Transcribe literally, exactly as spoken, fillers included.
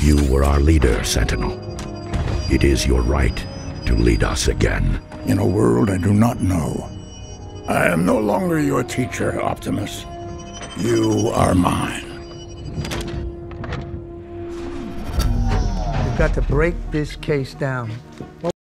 You were our leader, Sentinel. It is your right to lead us again. In a world I do not know, I am no longer your teacher, Optimus. You are mine. We've got to break this case down.